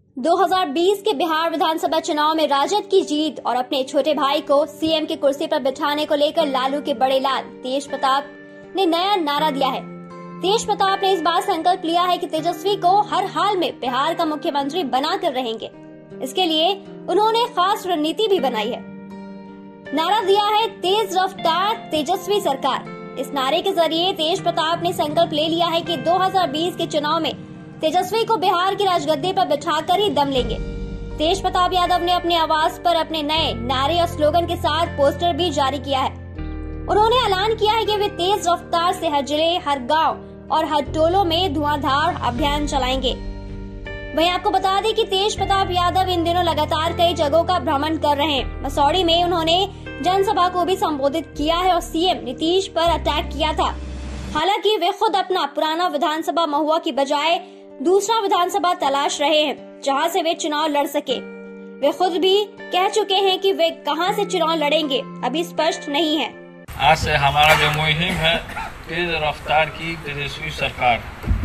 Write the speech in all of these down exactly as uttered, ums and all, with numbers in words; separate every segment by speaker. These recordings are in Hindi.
Speaker 1: दो हज़ार बीस के बिहार विधानसभा चुनाव में राजद की जीत और अपने छोटे भाई को सीएम की कुर्सी पर बिठाने को लेकर लालू के बड़े लाल तेज प्रताप ने नया नारा दिया है। तेज प्रताप ने इस बार संकल्प लिया है कि तेजस्वी को हर हाल में बिहार का मुख्यमंत्री बनाकर रहेंगे। इसके लिए उन्होंने खास रणनीति भी बनाई है। नारा दिया है तेज रफ्तार तेजस्वी सरकार। इस नारे के जरिए तेज प्रताप ने संकल्प ले लिया है कि दो हज़ार बीस के चुनाव में तेजस्वी को बिहार की राजगद्दी पर बिठाकर ही दम लेंगे। तेज प्रताप यादव ने अपने आवास पर अपने नए नारे और स्लोगन के साथ पोस्टर भी जारी किया है। उन्होंने ऐलान किया है कि वे तेज रफ्तार से हर जिले, हर गांव और हर टोलों में धुआंधार अभियान चलाएंगे। वहीं आपको बता दें कि तेज प्रताप यादव इन दिनों लगातार कई जगहों का भ्रमण कर रहे हैं। मसौड़ी में उन्होंने जनसभा को भी संबोधित किया है और सीएम नीतीश पर अटैक किया था। हालांकि वे खुद अपना पुराना विधानसभा महुआ की बजाय दूसरा विधानसभा तलाश रहे हैं जहां से वे चुनाव लड़ सके। वे खुद भी कह चुके हैं कि वे कहां से चुनाव लड़ेंगे अभी स्पष्ट नहीं है।
Speaker 2: आज से हमारा जो मुहिम है तेज रफ्तार की तेजस्वी सरकार,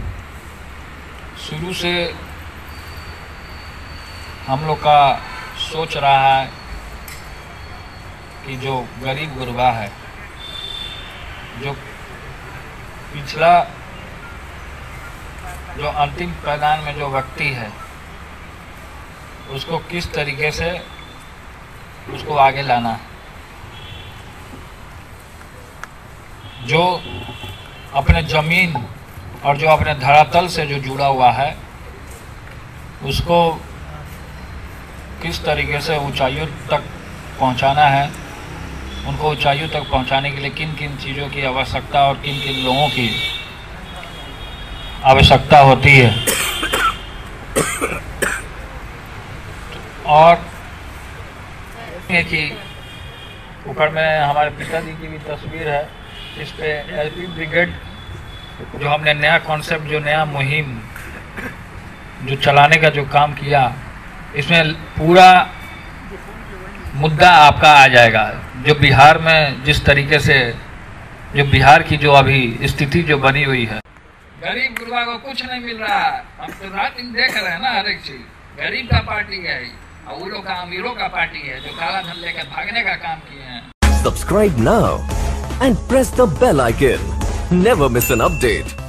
Speaker 2: शुरू से हम लोग का सोच रहा है कि जो गरीब गुरबा है, जो पिछला जो अंतिम पायदान में जो व्यक्ति है, उसको किस तरीके से उसको आगे लाना है। जो अपने जमीन और जो अपने धरातल से जो जुड़ा हुआ है, उसको किस तरीके से ऊंचाइयों तक पहुंचाना है। उनको ऊंचाइयों तक पहुंचाने के लिए किन किन चीज़ों की आवश्यकता और किन किन लोगों की आवश्यकता होती है। और कि ऊपर में हमारे पिताजी की भी तस्वीर है, इस पे एलपी ब्रिगेड जो हमने नया कॉन्सेप्ट, जो नया मुहिम जो चलाने का जो काम किया, इसमें पूरा मुद्दा आपका आ जाएगा। जो बिहार में जिस तरीके से जो बिहार की जो अभी स्थिति जो बनी हुई है, गरीब गुरबा को कुछ नहीं मिल रहा है। हम तो रात दिन देख रहे हैं ना, हर एक चीज गरीब का पार्टी है और वो लोग का अमीरों का पार्टी है जो काला धन लेकर भागने का काम किए हैं।
Speaker 3: Subscribe now and press the bell icon, never miss an update.